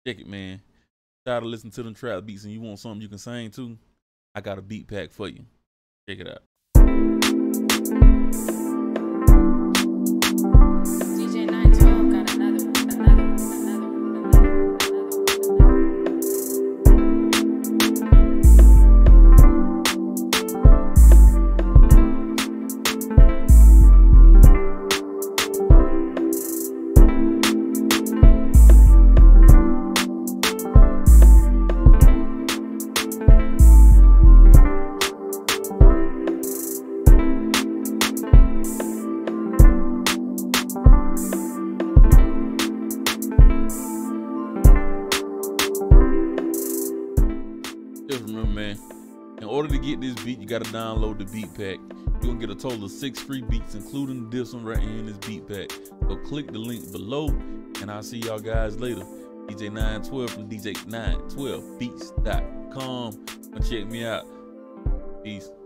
Check it, man. Tired of listening to them trap beats and you want something you can sing to? I got a beat pack for you. Check it out. Just remember, man, in order to get this beat, you gotta download the beat pack. You're gonna get a total of 6 free beats, including this one right here in this beat pack. So click the link below, and I'll see y'all guys later. DJ912 from DJ912beats.com. Come check me out. Peace.